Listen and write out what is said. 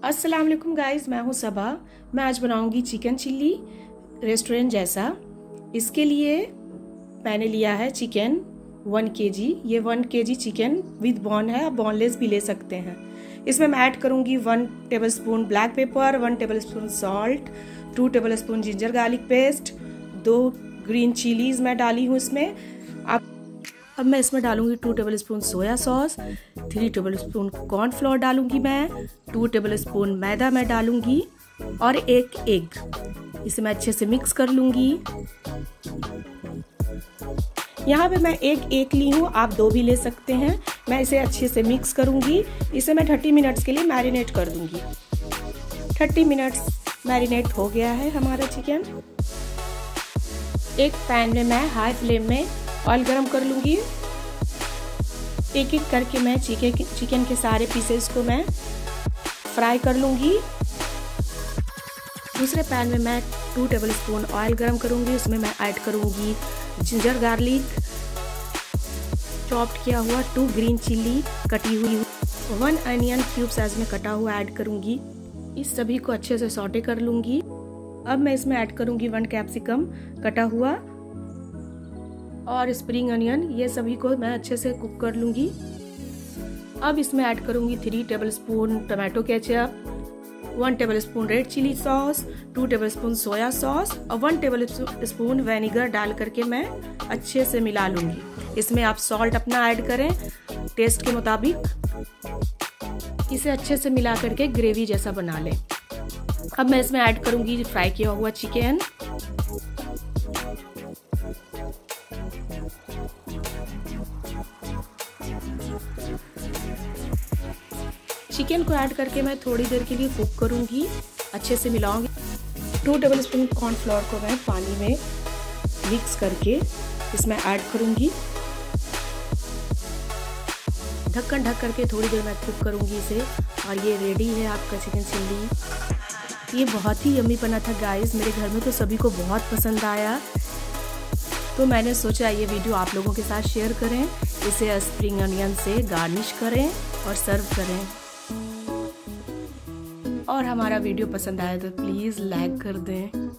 अस्सलाम वालेकुम गाइस, मैं हूँ सबा। मैं आज बनाऊंगी चिकन चिल्ली रेस्टोरेंट जैसा। इसके लिए मैंने लिया है चिकन 1 kg। ये 1 kg चिकन विद बॉन है, आप बोनलेस भी ले सकते हैं। इसमें मैं ऐड करूंगी 1 tablespoon black pepper, 1 tablespoon salt, 2 tablespoon ginger garlic paste, 2 green chillies मैं डाली हूँ इसमें। अब मैं इसमें डालूंगी 2 tablespoon soya sauce, 3 tablespoon cornflour डालूंगी मैं, 2 टेबलस्पून मैदा मैं डालूंगी और 1 एग। इसे मैं अच्छे से मिक्स कर लूंगी। यहाँ पे मैं एक ली हूँ, आप 2 भी ले सकते हैं। मैं इसे अच्छे से मिक्स करूंगी। इसे मैं 30 मिनट्स के लिए मैरिनेट कर दूंगी। 30 मिनट्स मैरिनेट हो गया है हमारा चिकन। एक पैन में मैं हाई फ्लेम में ऑयल गरम कर लूंगी। एक एक करके मैं चिकन के सारे पीसेस को मैं फ्राई कर लूंगी। दूसरे पैन में मैं 2 टेबलस्पून ऑयल गरम करूंगी। उसमें मैं ऐड करूंगी जिंजर गार्लिक चॉप्ड किया हुआ, 2 ग्रीन चिल्ली कटी हुई, 1 अनियन क्यूब साइज में कटा हुआ ऐड करूंगी। इस सभी को अच्छे से सौटे कर लूंगी। अब मैं इसमें ऐड करूंगी 1 कैप्सिकम कटा हुआ और स्प्रिंग अनियन। ये सभी को मैं अच्छे से कुक कर लूंगी। अब इसमें ऐड करूंगी 3 tablespoon tomato ketchup, 1 tablespoon red chilli sauce, 2 tablespoon soya sauce और 1 टेबलस्पून विनेगर डाल करके मैं अच्छे से मिला लूंगी। इसमें आप सॉल्ट अपना ऐड करें टेस्ट के मुताबिक। इसे अच्छे से मिला करके ग्रेवी जैसा बना लें। अब मैं इसमें ऐड करूंगी फ्राई किया हुआ चिकन। चिकन को ऐड करके मैं थोड़ी देर के लिए कुक करूंगी, अच्छे से मिलाऊंगी। 2 टेबलस्पून कॉर्नफ्लोर को मैं पानी में मिक्स करके इसमें ऐड करूंगी। ढक्कन ढक करके थोड़ी देर मैं कुक करूंगी इसे। और ये रेडी है आपका चिकन चिल्ली। ये बहुत ही यम्मी बना था गाइस, मेरे घर में तो सभी को बहुत पसंद आया। तो मैंने सोचा ये वीडियो आप लोगों के साथ शेयर करें। इसे स्प्रिंग अनियन से गार्निश करें और सर्व करें। और हमारा वीडियो पसंद आया तो प्लीज़ लाइक कर दें।